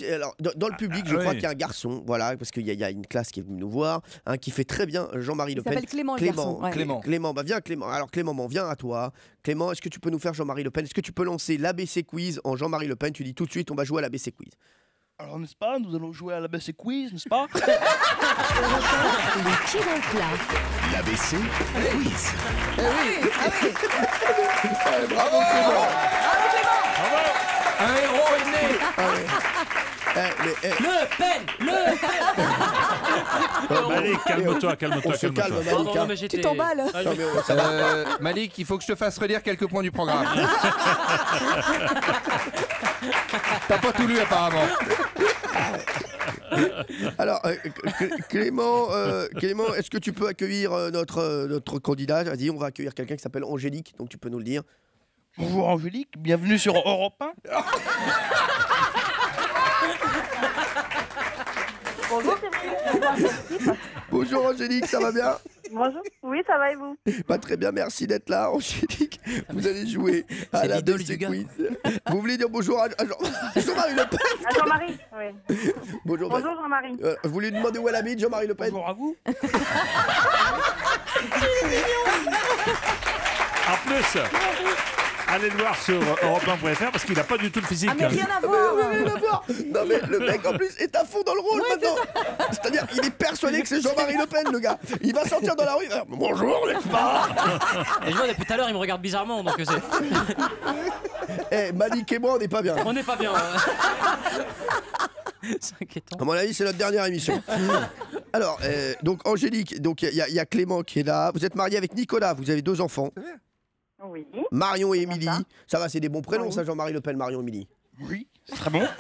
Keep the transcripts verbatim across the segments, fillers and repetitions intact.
alors, dans, dans le public, je Ah, crois oui. qu'il y a un garçon, voilà, parce qu'il y, y a une classe qui est venue nous voir, hein, qui fait très bien Jean-Marie Le Il Pen. s'appelle Clément, le garçon, ouais. Clément. Clément, bah viens Clément. Alors Clément, bon, viens à toi. Clément, est-ce que tu peux nous faire Jean-Marie Le Pen? Est-ce que tu peux lancer l'A B C Quiz en Jean-Marie Le Pen? Tu dis tout de suite, on va jouer à l'A B C Quiz. Alors, n'est-ce pas, nous allons jouer à l'A B C Quiz, n'est-ce pas? Le pied dans le plat. L'A B C Quiz. Ah oui, ah oui. Ouais, bravo Clément. Un héros est né. Ah ouais. Eh, mais, eh, Le Pen, le Pen. Allez, calme-toi, calme-toi, on se calme-toi. calme, Malik. Pardon, hein. mais j'étais- Tu t'emballes. Ah, Non, mais on- ça va. Euh, Malik, il faut que je te fasse relire quelques points du programme. T'as pas tout lu apparemment. Alors, euh, Cl- Clément, euh, Clément, est-ce que tu peux accueillir euh, notre, euh, notre candidat? Vas-y, on va accueillir quelqu'un qui s'appelle Angélique, donc tu peux nous le dire. Bonjour Angélique, bienvenue sur Europe un. Bonjour, Bonjour Angélique, ça va bien? Bonjour. Oui, ça va et vous? Pas très bien, merci d'être là, Angélique. Vous allez jouer à C'est la l'idole B C du gars. Quiz. Vous voulez dire bonjour à, à Jean- Jean-Marie Le Pen? Ah, Jean-Marie. Oui. Bonjour. Bonjour Jean-Marie. Euh, vous voulez demander où elle habite, Jean-Marie Le Pen? Bonjour à vous. En plus, allez le voir sur Europe un point F R parce qu'il n'a pas du tout le physique. Ah mais rien à Mais voir. oui, rien à voir. Non mais le mec en plus est à fond dans le rôle maintenant. C'est-à-dire il est persuadé que c'est Jean-Marie Le Pen le gars. Il va sortir dans la rue, il va dire, bonjour n'est-ce pas? Et je vois depuis tout à l'heure, il me regarde bizarrement, donc c'est. Eh Malik et moi on n'est pas bien. On n'est pas bien. hein. C'est inquiétant. À mon avis c'est notre dernière émission. Alors euh, donc Angélique, donc il y, a- il y a Clément qui est là. Vous êtes marié avec Nicolas, vous avez deux enfants. Oui. Marion et Comment Émilie. ça Ça va, c'est des bons prénoms Oui. ça, Jean-Marie Le Pen, Marion et Émilie. Oui, c'est très bon.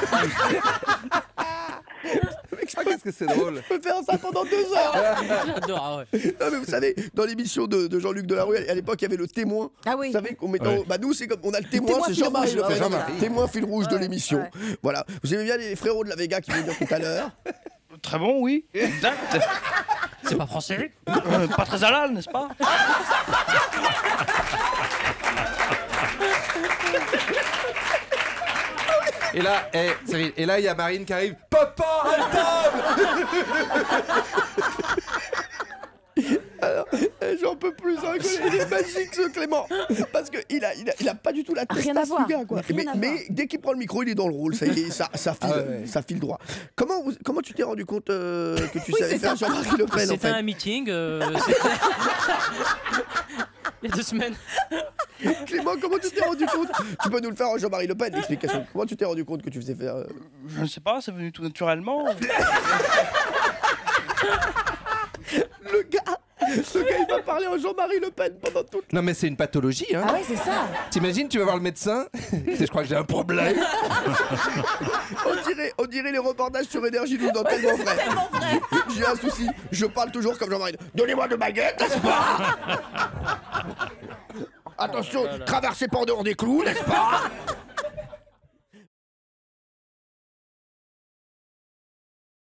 Ah, qu'est-ce que c'est drôle. Je peux faire ça pendant deux heures. J'adore, ah ouais. Non mais vous savez, dans l'émission de, de Jean-Luc Delarue, à l'époque il y avait le témoin. Ah oui. Vous savez qu'on met dans... Ouais. Bah nous c'est comme on a le témoin, témoin c'est fil Jean-Marie rouge, Le Pen, ouais, Jean-Marie. témoin fil rouge de Ouais, l'émission. ouais. Voilà. Vous aimez bien les frérots de la Vega qui venaient dire tout à l'heure. Très bon, oui. Exact. C'est pas français. Euh, pas très halal, n'est-ce pas? Et là, eh, Cyril, et là, il y a Marine qui arrive. Papa, à table. Alors, eh, j'en peux plus, hein, il est magique ce Clément. Parce qu'il a, il a, il a pas du tout la tête Rien à ce voir. gars, quoi. Rien Mais, à mais voir. dès qu'il prend le micro, il est dans le rôle, ça, il est- ça, ça, file, Ah ouais. ça file droit. Comment, vous- comment tu t'es rendu compte euh, que tu Oui, savais c'est faire ça. Jean-Marie Le Pen en C'était fait? un meeting. euh, c'était- Il y a deux semaines. Clément, comment tu t'es rendu compte? Tu peux nous le faire en Jean-Marie Le Pen, l'explication. Comment tu t'es rendu compte que tu faisais faire... euh, Je ne sais pas, c'est venu tout naturellement. Le gars, le gars, il va parler en Jean-Marie Le Pen pendant toute... Non mais c'est une pathologie, hein. Ah ouais, c'est ça. T'imagines, tu vas voir le médecin. Je crois que j'ai un problème. On dirait, on dirait les reportages sur Énergie nous dans Tellement Vrai. J'ai- J'ai un souci, je parle toujours comme Jean-Marie. Donnez-moi de baguettes, n'est-ce pas? Attention, traversez pas en dehors des clous, n'est-ce pas?